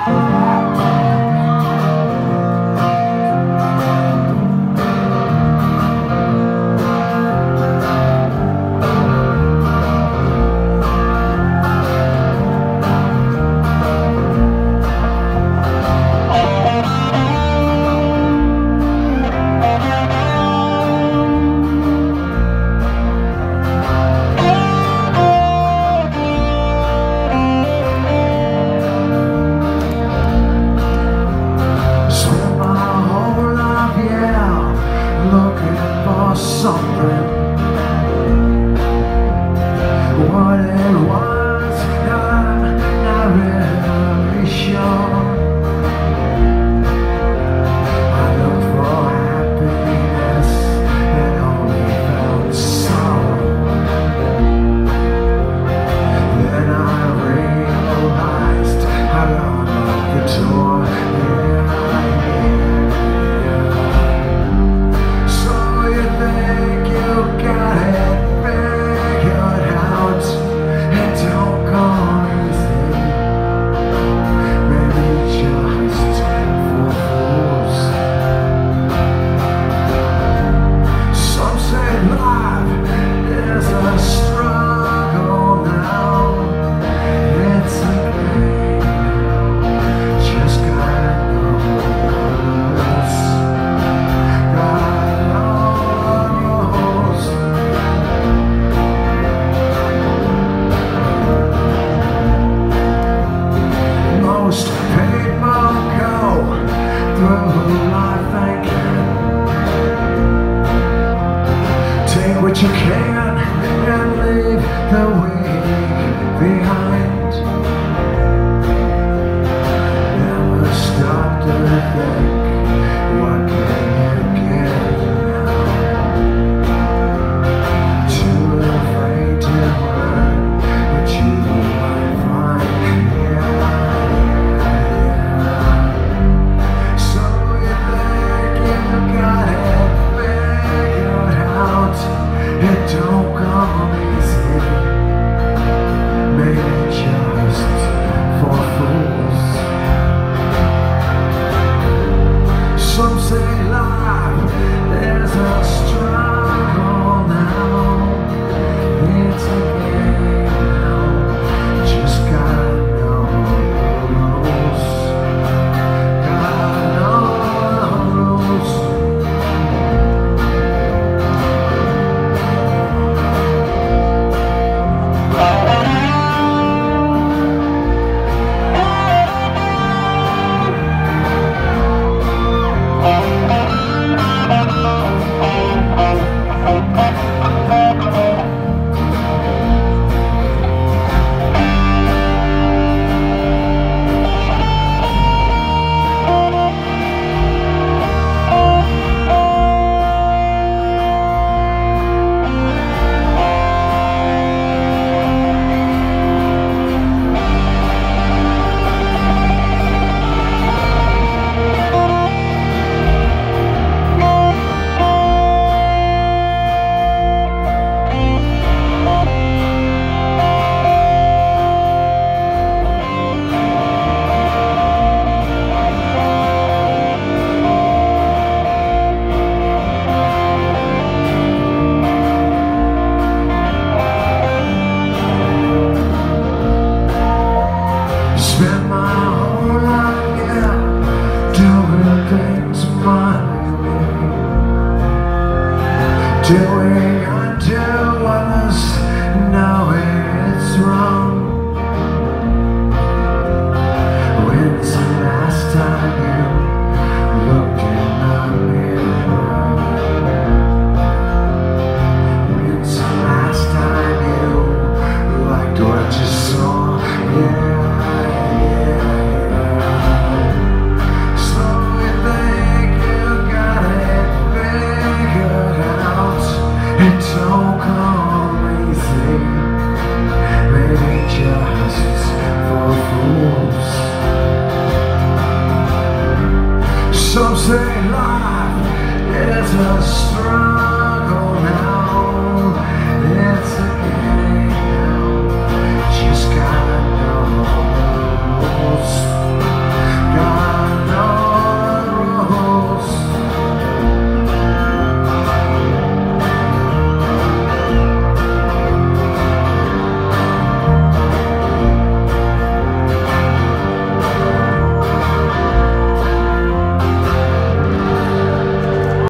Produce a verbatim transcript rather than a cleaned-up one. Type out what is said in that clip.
Something what it was, I'm not really sure. I looked for happiness and only found sorrow. Then I realized I unlocked the door. Yeah, I did. So you think you got it figured out? It don't go easy. Maybe just for fools. Some say life is a struggle now. It's a game, just gotta know the rules. Gotta know the rules. Most people go through life thinking, take what you can and leave the weak behind. Never stop to think, what can you get now? Too afraid to run, but you might find. Yeah, yeah. So you think you got it figured out? It don't come easy. Maybe just for fools. Some say life is a struggle now. It's a game now. Just gotta know the rules. Gotta know the rules. Spend my